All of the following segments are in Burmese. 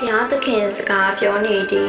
ရားသခင်စကားပြောနေသည်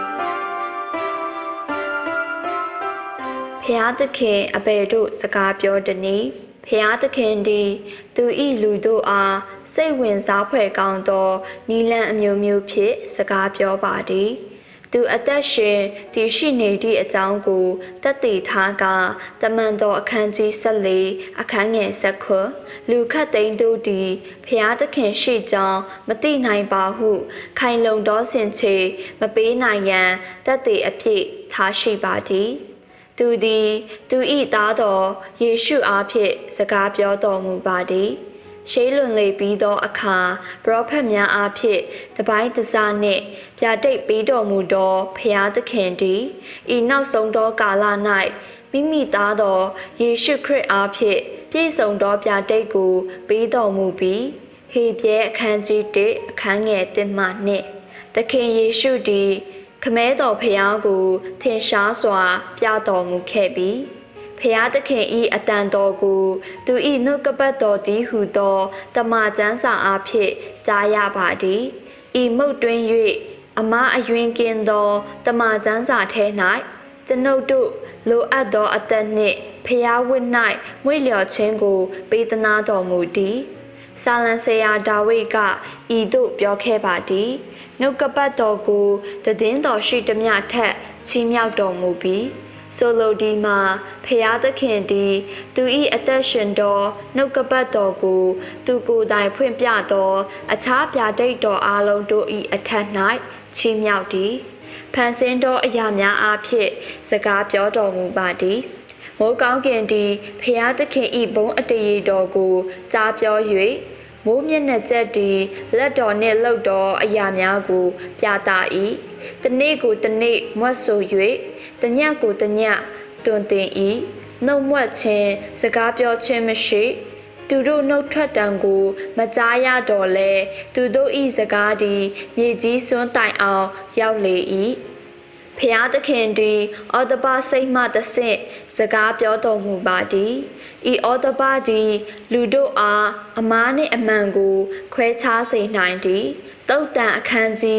ဖျားသခင်အဘယ်တို့စကားပြောတနည်းဖျားသခင်သည်သူ၏လူတို့အားစိတ်ဝင်စားဖွယ်ကောင်းသောနီလန်အမျိုးမျိုးဖြင့်စကားပြောပါသည်သူအသက်ရှင်တည်ရှိနေသည့်အကြောင်းကိုတတ်သိထားကတမန်တော်အခန်းကြီး14အခန်းငယ်19လူခတ်သိန်းတို့သည်ဖျားသခင်ရှိကြောင်းမသိနိုင်ပါဟုခိုင်လုံသောစင်ချေမပေးနိုင်ရန်တတ်သိအဖြစ်ထားရှိပါသည်သူသည်သူ၏သားတော်ယေရှုအားဖြင့်စကားပြောတော်မူပါသည်ရှေးလွန်လေပြီးသောအခါပရောဖက်များအားဖြင့်တပိုင်းတစနှင့်ပြတိတ်ပေးတော်မူသောဖျားသခင်သည်ဤနောက်ဆုံးသောကာလ၌မိမိသားတော်ယေရှုခရစ်အားဖြင့်ပြည့်စုံသောပြတိတ်ကိုပေးတော်မူပြီးဟေပြဲအခန်းကြီး1အခန်းငယ်1မှ2သခင်ယေရှုသည်ခမဲတော်ဖျားကိုထင်ရှားစွာပြတော်မူခဲ့ပြီးဖျားသခင်၏အတန်တော်ကိုသူ၏နှုတ်ကပတ်တော်သည်ဟုသောတမန်ကျမ်းစာအားဖြင့်ကြားရပါသည်ဤမုတ်တွင်၍အမအယွင်းကင်းသောတမန်ကျမ်းစာထဲ၌ကျွန်ုပ်တို့လိုအပ်သောအသက်နှင့်ဖျားဝတ်၌မွေ့လျော်ခြင်းကိုပေးသနာတော်မူသည်ဆာလံဆရာဒါဝိဒ်ကဤသို့ပြောခဲ့ပါသည်နှုတ်ကပတ်တော်ကိုတည်င်းတော်ရှိသည်မြထက်ချီးမြှောက်တော်မူပြီးဆိုလိုဒီမှာဖျားသခင်သည်သူ၏အသက်ရှင်သောနှုတ်ကပတ်တော်ကိုသူကိုယ်တိုင်ဖွင့်ပြသောအခြားပြတိတ်တော်အလုံးတို့၏အထက်၌ချီးမြှောက်သည်ဖန်ဆင်းသောအရာများအားဖြင့်စကားပြောတော်မူပါသည်မိုးကောင်းကင်သည်ဖျားသခင်၏ဘုန်းအတရေတော်ကိုကြားပြော၍မိုးမျက်နှာကျက်သည်လက်တော်နှင့်လှုပ်သောအရာများကိုပြသ၏တနေ့ကိုတနေ့မွတ်ဆို၍တညကိုတညတွင်တင်၏နှုတ်မွတ်ခြင်းစကားပြောခြင်းမရှိသူတို့နှုတ်ထွက်တံကိုမကြားရတော့လဲသူတို့၏စကားသည်မြေကြီးစွန်းတိုင်အောင်ရောက်လေ၏ဖျားသခင်သည်ဩတပစိတ်မှတဆင့်စကားပြောတော်မူပါသည်ဤဩတပသည်လူတို့အားအမားနှင့်အမှန်ကိုခွဲခြားစေနိုင်သည်တုတ်တန်အခန်းကြီး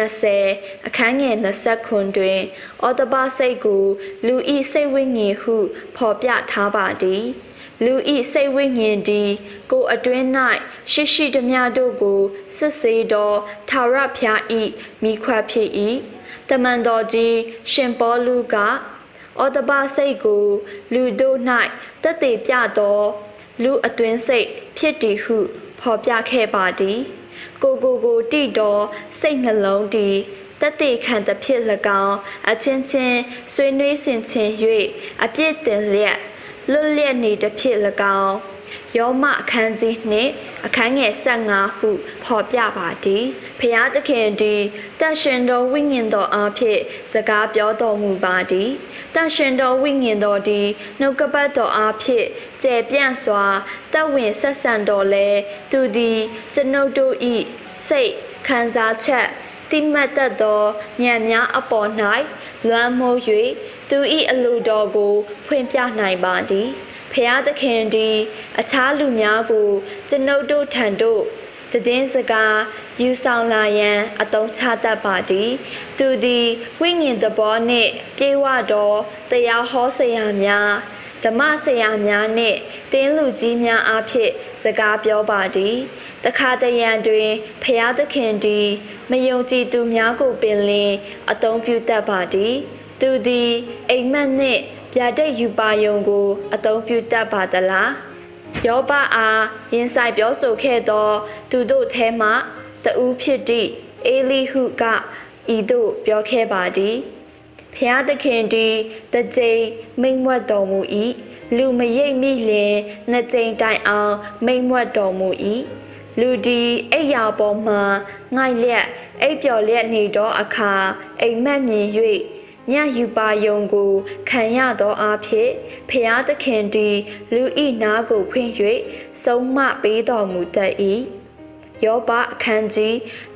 20အခန်းငယ်29တွင်ဩတပစိတ်ကိုလူဤစိတ်ဝိညာဉ်ဟုဖော်ပြထားပါသည်လူဤစိတ်ဝိညာဉ်သည်ကိုအတွင်း၌ရှိသည်များတို့ကိုစစ်ဆေးသောထာဝရဘုရား၏မိခွက်ဖြစ်၏တမန်တော်ကြီးရှင်ပေါလုကဩတပစိတ်ကိုလူတို့၌တတ်သိပြသောလူအတွင်းစိတ်ဖြစ်သည်ဟုဖော်ပြခဲ့ပါသည်ကိုတိတော်စိတ်နှလုံးသည်တတ်သိခံသဖြင့်၎င်းအချင်းချင်းဆွေးနွေးဆင်ခြင်၍အပြည့်တင်လျက်လွတ်လျက်နေသဖြင့်၎င်းယောမအခန်းကြီးနှင့်အခန်းငယ်15ဟုဖော်ပြပါသည်ဖျားသခင်သည်တန်ရှင်တော်ဝိညာဉ်တော်အားဖြင့်စကားပြောတော်မူပါသည်တန်ရှင်တော်ဝိညာဉ်တော်သည်နှုတ်ကပတ်တော်အားဖြင့်ကျယ်ပြန့်စွာတက်ဝင်ဆက်ဆံတော်လဲသူသည်ကျွန်ုပ်တို့၏စိတ်ခံစားချက်တိမတ်တတ်သောဉာဏ်များအပေါ်၌လွှမ်းမိုး၍သူ၏အလိုတော်ကိုဖွင့်ပြနိုင်ပါသည်ဖျားသခင်သည်အခြားလူများကိုကျွန်ုပ်တို့ထံသို့တည်င်းစကားယူဆောင်လာရန်အသုံးချတတ်ပါသည်သူသည်ဝိညာဉ်သဘောနှင့်ပြေဝသောတရားဟောဆရာများဓမ္မဆရာများနှင့်တင်းလူကြီးများအားဖြင့်စကားပြောပါသည်တခါတရံတွင်ဖျားသခင်သည်မယုံကြည်သူများကိုပင်လင်အသုံးပြုတတ်ပါသည်သူသည်အိမ်မက်နှင့်ဗျာဒိတ်ယူပါယုံကိုအသုံးပြုတတ်ပါသလားယောဘအားရင်ဆိုင်ပြောဆိုခဲ့သောသူတို့ထဲမှတဦးဖြစ်သည့်အေလိဟုကဤသို့ပြောခဲ့ပါသည်ဖျားသခင်သည်တစ်ကြိမ်မိန့်မွတ်တော်မူ၏လူမရိပ်မိလင်နှစ်ကြိမ်တိုင်အောင်မိန့်မွတ်တော်မူ၏လူသည်အိပ်ရာပေါ်မှငိုက်လျက်အိပ်ပျော်လျက်နေသောအခါအိမ်မက်မြင်၍ညယူပါယုံကိုခံရသောအဖြစ်ဖျားသခင်သည်လူဤနာကိုဖွင့်၍ဆုံးမပေးတော်မူတတ်၏ယောဘအခန်းကြီး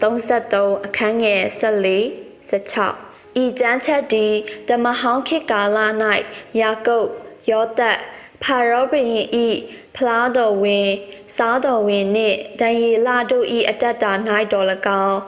33အခန်းငယ်14 16ဤကျမ်းချက်သည်ဓမ္မဟောင်းခေတ်ကာလ၌ယာကုပ်ယောသက်ဖာရောဘုရင်၏ဖလားတော်ဝင်စားတော်ဝင်နှင့်ဒံယေလတို့၏အတ္တတာ၌တော်၎င်း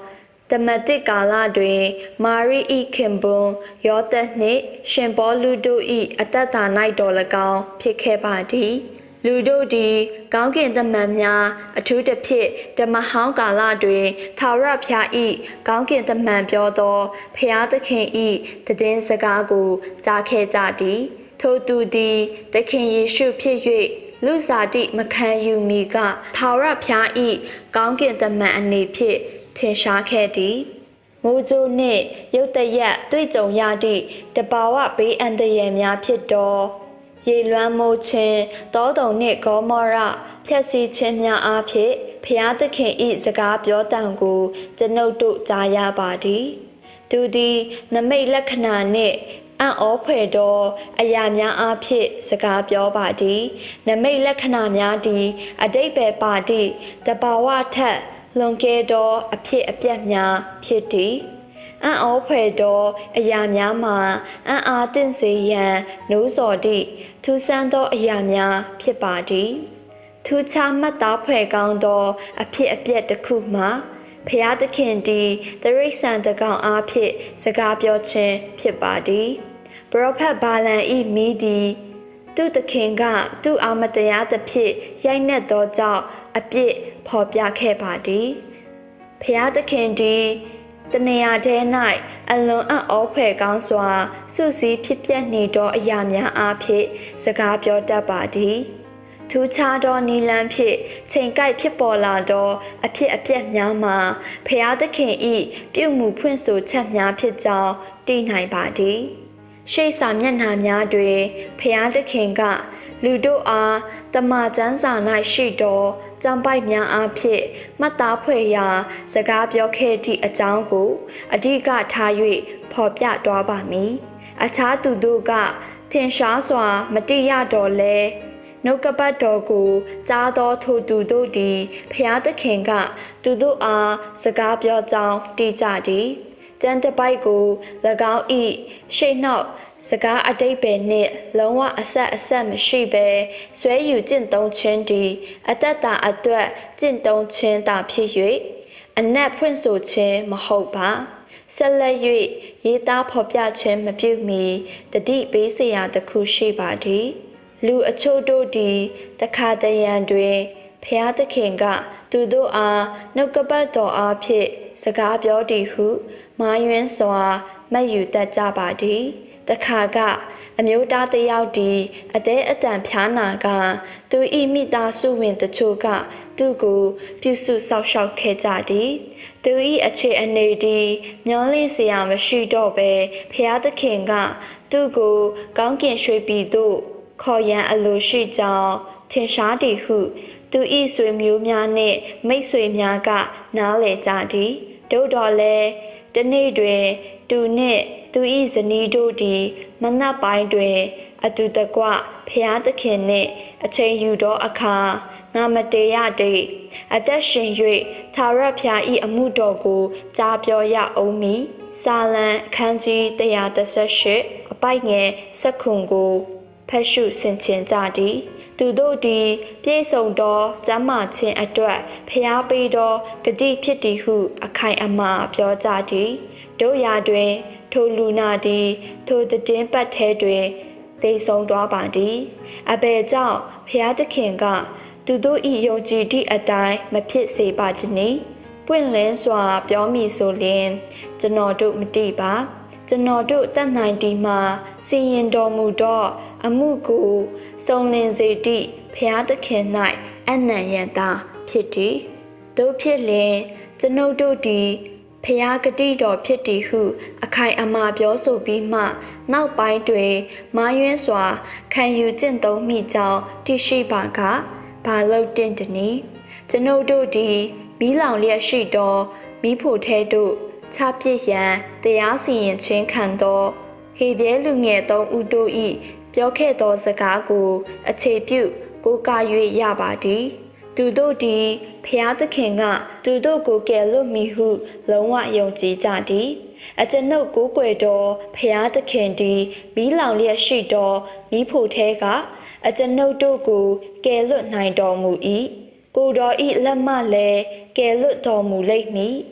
တမတိကာလတွင်မာရီဤခင်ပွန်ယောသက်နှင့်ရှင်ပေါလုတို့၏အသက်တာ၌တော်၎င်းဖြစ်ခဲ့ပါသည်လူတို့သည်ကောင်းကင်သမန်များအထူးသဖြင့်ဓမ္မဟောင်းကာလတွင်ထာဝရဘုရား၏ကောင်းကင်သမန်ပြောသောဘုရားသခင်၏တည်င်းစကားကိုကြားခဲ့ကြသည်ထိုသူသည်သခင်ယေရှုဖြစ်၍လူစားတိမခံယူမီကထာဝရဘုရား၏ကောင်းကင်သမန်အနေဖြင့်ထင်ရှားခဲ့သည်မိုးကြိုးနှင့်ရုတ်တရက်တွေ့ကြုံရသည့်တဘာဝဘေးအန္တရာယ်များဖြစ်သောရေလွှမ်းမိုးခြင်းတောတုံနှင့်ဂေါမောရဖျက်ဆီးခြင်းများအားဖြင့်ဘုရားသခင်၏စကားပြောတံကိုကျွန်ုပ်တို့ကြားရပါသည်သူသည်နမိတ်လက္ခဏာနှင့်အံ့ဩဖွယ်သောအရာများအားဖြင့်စကားပြောပါသည်နမိတ်လက္ခဏာများသည်အတိတ်ပဲပါသည့်တဘာဝထက်လွန်ကဲသောအဖြစ်အပျက်များဖြစ်သည်အံ့ဩဖွယ်သောအရာများမှာအံ့အားသင့်စေရန်နှိုးဆော်သည့်ထူးဆန်းသောအရာများဖြစ်ပါသည်ထူးခြားမှတ်သားဖွယ်ကောင်းသောအဖြစ်အပျက်တစ်ခုမှာဖျားသခင်သည်တရိษံတကောင်အားဖြင့်စကားပြောခြင်းဖြစ်ပါသည်ပရောဖက်ဘာလန်၏မိသည်သူသခင်ကသူ့အာမတရားသဖြင့်ရိုက်နှက်သောကြောင့်အပြစ်ဖော်ပြခဲ့ပါသည်ဖျားသခင်သည်တနေရာထဲ၌အလွန်အံ့ဩဖွယ်ကောင်းစွာစုစည်းဖြစ်ပျက်နေသောအရာများအားဖြင့်စကားပြောတတ်ပါသည်ထူးခြားသောနီလန်းဖြင့်ချိန်ကိုက်ဖြစ်ပေါ်လာသောအဖြစ်အပျက်များမှာဖျားသခင်၏ပြုမှုဖွင့်ဆိုချက်များဖြစ်ကြောင်းသိနိုင်ပါသည်ရှေ့စာမျက်နှာများတွင်ဖျားသခင်ကလူတို့အားတမန်ကျမ်းစာ၌ရှိသောကျမ်းပိုက်များအားဖြင့်မှတ်သားဖွယ်ရာစကားပြောခဲ့သည့်အကြောင်းကိုအဓိကထား၍ဖော်ပြသွားပါမည်အခြားသူတို့ကထင်ရှားစွာမတိရတော့လဲနှုတ်ကပတ်တော်ကိုကြားသောထိုသူတို့သည်ဖျားသခင်ကသူတို့အားစကားပြောကြောင်းတည်ကြသည်ကျမ်းတစ်ပိုက်ကို၎င်း၏ရှေ့နောက်စကားအတိတ်ပဲနှင့်လုံးဝအဆက်မရှိဘဲဆွဲယူကျင့်သုံးခြင်းသည်အတ္တတာအတွက်ကျင့်သုံးခြင်းသာဖြစ်၍အနက်ဖွင့်ဆိုခြင်းမဟုတ်ပါဆက်လက်၍ရေးသားဖော်ပြခြင်းမပြုမီတတိပေးစရာတစ်ခုရှိပါသည်လူအချို့တို့သည်တခါတရံတွင်ဖျားသခင်ကသူတို့အားနှုတ်ကပတ်တော်အားဖြင့်စကားပြောသည်ဟုမာယွန်းစွာမှတ်ယူတတ်ကြပါသည်တခါကအမျိုးသားတစ်ယောက်သည်အသေးအတန်ဖျားနာကသူ၏မိသားစုဝင်တချို့ကသူ့ကိုပြုစုဆောက်ရှောက်ခဲ့ကြသည်သူ၏အခြေအနေသည်မျောလင့်စရာမရှိတော့ဘဲဖျားသခင်ကသူ့ကိုကောင်းကင်ရွှေပြည်သို့ခေါ်ရန်အလိုရှိကြောင်းထင်ရှားသည်ဟုသူ၏ဆွေမျိုးများနှင့်မိတ်ဆွေများကနားလည်ကြသည်သို့တော်လည်းတနေ့တွင်သူနှင့်သူ၏ဇနီးတို့သည်မနက်ပိုင်းတွင်အတူတကွဖျားသခင်နှင့်အချိန်ယူသောအခါငါမတေရတဲ့အသက်ရှင်၍သာရဖျား၏အမှုတော်ကိုကြားပြောရအောင်မည်စာလံအခန်းကြီး138အပိုက်ငယ်7ခုကိုဖတ်ရှုဆင်ခြင်ကြသည်သူတို့သည်ပြည့်စုံသောကျမ်းမာခြင်းအတွက်ဖျားပေးသောဂတိဖြစ်သည်ဟုအခိုင်အမာပြောကြသည်တို့ရာတွင်ထိုလူနာသည်ထိုသည်င်းပတ်ထဲတွင်သေဆုံးသွားပါသည်အဘယ်ကြောင့်ဖျားသခင်ကသူတို့၏ယုံကြည်သည့်အတိုင်းမဖြစ်စေပါတည်းပွင့်လင်းစွာပြောမိဆိုလျှင်ကျွန်တော်တို့မသိပါကျွန်တော်တို့တတ်နိုင်ဒီမှာစီရင်တော်မူသောအမှုကိုစုံလင်စေသည့်ဖျားသခင်၌အနံ့ရန်သာဖြစ်သည်တို့ဖြစ်လျင်ကျွန်ုပ်တို့သည်ဖျားဂတိတော်ဖြစ်သည်ဟုအခိုင်အမာပြောဆိုပြီးမှနောက်ပိုင်းတွင်မာယွန်းစွာခံယူကျင့်သုံးမိကြောင်းသိရှိပါကဘာလို့တင်တနည်းကျွန်ုပ်တို့သည်မီးလောင်လျက်ရှိသောမီးဖိုထဲသို့ချပစ်ရန်တရားစီရင်ခြင်းခံသောဟေဘဲလူငယ်သုံးဦးတို့၏ပြောခဲ့သောစကားကိုအခြေပြုကိုးကား၍ရပါသည်သူတို့သည်ဖျားသခင်ကသူတို့ကိုကယ်လွတ်မည်ဟုလုံးဝယုံကြည်ကြသည်အကျွန်ုပ်ကိုးကွယ်သောဖျားသခင်သည်မီးလောင်လျက်ရှိသောမီးဖိုထဲကအကျွန်ုပ်တို့ကိုကယ်လွတ်နိုင်တော်မူ၏ကိုယ်တော်၏လက်မှလည်းကယ်လွတ်တော်မူလိမ့်မည်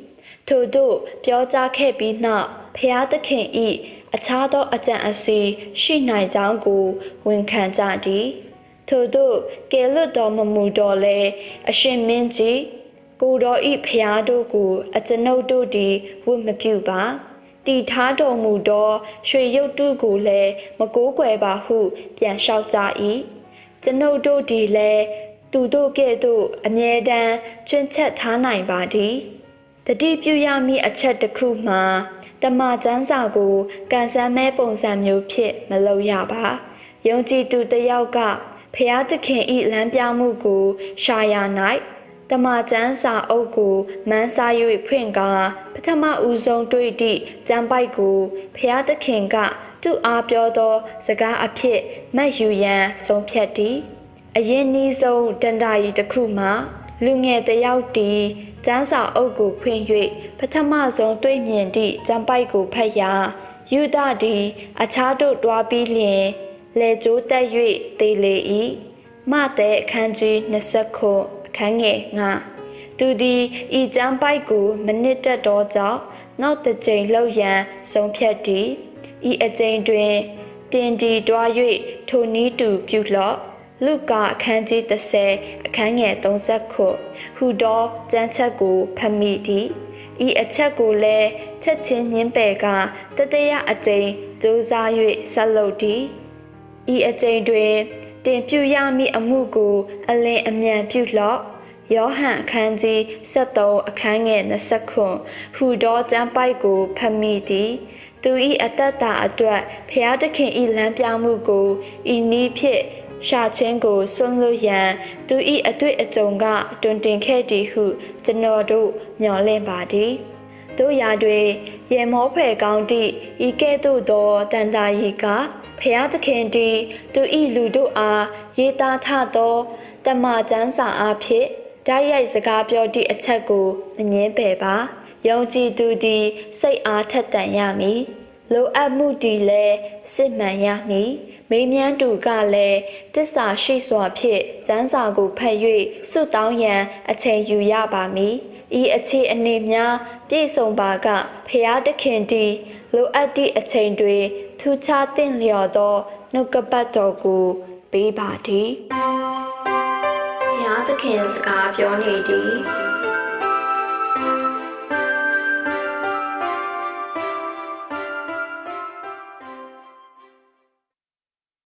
ထို့သို့ပြောကြားခဲ့ပြီးနောက်ဖျားသခင်၏အခြားသောအကြံအစီရှိနိုင်ကြောင်းကိုဝန်ခံကြသည်ထို့သို့ကယ်လွတ်တော်မမူတော့လဲအရှင်မင်းကြီးကိုတော်ဤဖျားတို့ကိုအကျွန်ုပ်တို့သည်ဝတ်မပြုပါတည်ထားတော်မူသောရွှေရုပ်တုကိုလည်းမကိုးကွယ်ပါဟုပြန်လျှောက်ကြ၏ကျွန်ုပ်တို့သည်လည်းသူတို့ကဲ့သို့အမြဲတမ်းကျွမ်းချက်ထားနိုင်ပါသည်တတိပြုရမည့်အချက်တစ်ခုမှာတမချန်းစာကိုကန်ဆန်းမဲပုံစံမျိုးဖြင့်မလုပ်ရပါယုံကြည်သူတစ်ယောက်ကဖျားသခင်ဤလမ်းပြမှုကိုရှာရ၌တမချန်းစာအုပ်ကိုမန်းစား၍ဖွင့်ကားပထမဦးဆုံးတွေ့သည့်ကျမ်းပိုက်ကိုဖျားသခင်ကသူ့အားပြောသောစကားအဖြစ်မှတ်ယူရန်ဆုံးဖြတ်သည်အရင်နီးဆုံးတန်တာရီတစ်ခုမှာလူငယ်တစ်ယောက်တည်ကျမ်းစာအုပ်ကိုဖွင့်၍ပထမဆုံးတွေ့မြင်သည့်ကျမ်းပိုက်ကိုဖတ်ရာယူဒသည်အခြားတို့တွားပြီးလျင်လေကျိုးတက်၍သေလေ၏မတဲ့အခန်းကြီး20ခုအခန်းငယ်9သူသည်ဤကျမ်းပိုက်ကိုမနစ်တက်သောကြောင့်နောက်တစ်ကြိမ်လှုပ်ရန်ဆုံးဖြတ်သည်ဤအကြိမ်တွင်တင်ဒီတွား၍ထိုနည်းတူပြုလော့လုကာအခန်းကြီး30အခန်းငယ်30ခုဟူသောကျမ်းချက်ကိုဖတ်မိသည်ဤအချက်ကိုလည်းချက်ချင်းညင်းပယ်ကတတရအကြိမ်စူးစား၍ဆက်လုပ်သည်ဤအကြိမ်တွင်တင်ပြုရမည့်အမှုကိုအလင်းအမြန်ပြုလော့ယောဟန်အခန်းကြီး73အခန်းငယ်20ခုဟူသောကျမ်းပိုက်ကိုဖတ်မိသည်သူ၏အတ္တတာအတွက်ဖျားသခင်၏လမ်းပြမှုကိုဤနည်းဖြင့်ရှာချင်းကိုစွန့်လွတ်ရန်သူ၏အတွေ့အကြုံကတွင်တင်ခဲ့သည်ဟုကျွန်တော်တို့မျှော်လင့်ပါသည်တို့ရာတွင်ရေမောဖွယ်ကောင်းသည့်ဤကဲ့သို့သောတန်တာရီကဖျားသခင်သည်သူ၏လူတို့အားရေးသားထသောတမန်ကျမ်းစာအားဖြင့်တိုက်ရိုက်စကားပြောသည့်အချက်ကိုမငင်းပယ်ပါယုံကြည်သူသည်စိတ်အားထက်သန်ရမည်လိုအပ်မှုသည်လည်းစစ်မှန်ရမည်မေးမြန်းသူကလည်းတစ္ဆာရှိစွာဖြင့်ကျမ်းစာကိုဖတ်၍စွတ်တောင်းရန်အချိန်ယူရပါမည်ဤအခြေအနေများပြည့်စုံပါကဖျားသခင်သည်လိုအပ်သည့်အချိန်တွင်ထူးခြားသင့်လျော်သောနှုတ်ကပတ်တော်ကိုပေးပါသည်ဖျားသခင်စကားပြောနေသည်